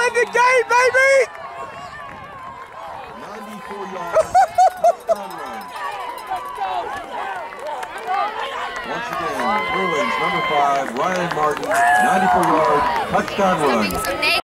in the game, baby! 94-yard touchdown run. Once again, Bruins number 5, Ryan Martin, 94-yard touchdown run.